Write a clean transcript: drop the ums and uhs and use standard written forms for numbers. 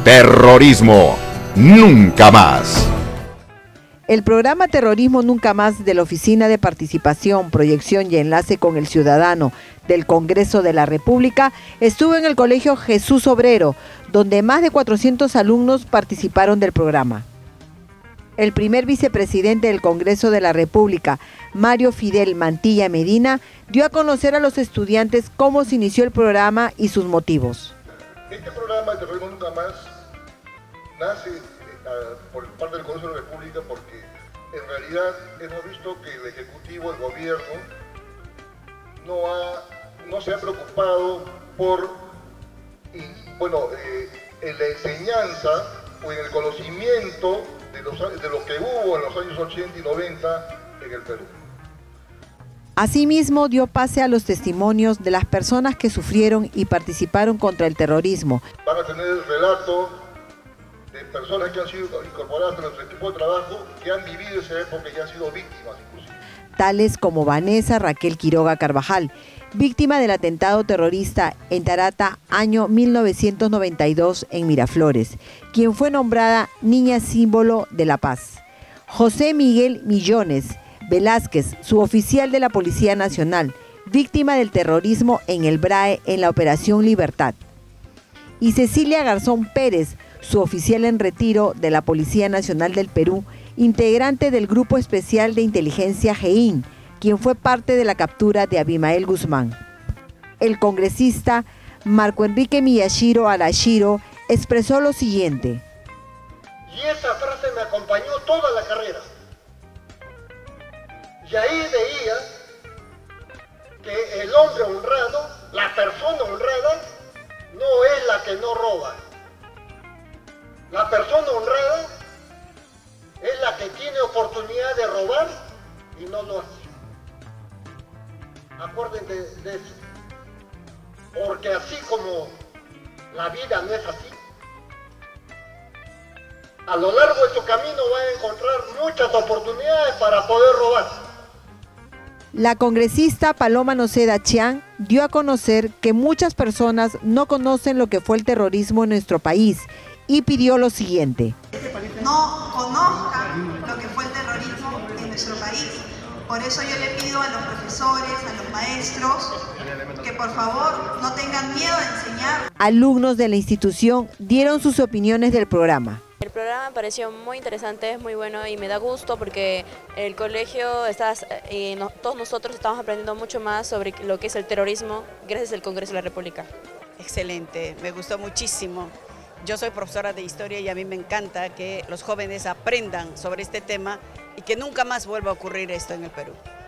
Terrorismo nunca más. El programa Terrorismo Nunca Más de la Oficina de Participación, Proyección y Enlace con el Ciudadano del Congreso de la República estuvo en el Colegio Jesús Obrero, donde más de 400 alumnos participaron del programa. El primer vicepresidente del Congreso de la República, Mario Fidel Mantilla Medina, dio a conocer a los estudiantes cómo se inició el programa y sus motivos. Este programa de Terrorismo Nunca Más nace por parte del Congreso de la República porque en realidad hemos visto que el Ejecutivo, el Gobierno, no se ha preocupado por en la enseñanza o en el conocimiento de lo que hubo en los años 80 y 90 en el Perú. Asimismo, dio pase a los testimonios de las personas que sufrieron y participaron contra el terrorismo. Van a tener el relato de personas que han sido incorporadas a nuestro equipo de trabajo, que han vivido esa época y han sido víctimas inclusive. Tales como Vanessa Raquel Quiroga Carvajal, víctima del atentado terrorista en Tarata, año 1992 en Miraflores, quien fue nombrada Niña Símbolo de la Paz. José Miguel Millones Velázquez, suboficial de la Policía Nacional, víctima del terrorismo en el BRAE en la Operación Libertad. Y Cecilia Garzón Pérez, suboficial en retiro de la Policía Nacional del Perú, integrante del Grupo Especial de Inteligencia GEIN, quien fue parte de la captura de Abimael Guzmán. El congresista Marco Enrique Miyashiro Arashiro expresó lo siguiente. Y esa frase me acompañó toda la carrera. Y ahí veía que el hombre honrado, la persona honrada, no es la que no roba. La persona honrada es la que tiene oportunidad de robar y no lo hace. Acuérdense de eso. Porque así como la vida no es así, a lo largo de su camino va a encontrar muchas oportunidades para poder robar. La congresista Paloma Noceda Chiang dio a conocer que muchas personas no conocen lo que fue el terrorismo en nuestro país y pidió lo siguiente. No conozcan lo que fue el terrorismo en nuestro país. Por eso yo le pido a los profesores, a los maestros, que por favor no tengan miedo de enseñar. Alumnos de la institución dieron sus opiniones del programa. El programa me pareció muy interesante, es muy bueno y me da gusto porque el colegio, todos nosotros estamos aprendiendo mucho más sobre lo que es el terrorismo gracias al Congreso de la República. Excelente, me gustó muchísimo. Yo soy profesora de historia y a mí me encanta que los jóvenes aprendan sobre este tema y que nunca más vuelva a ocurrir esto en el Perú.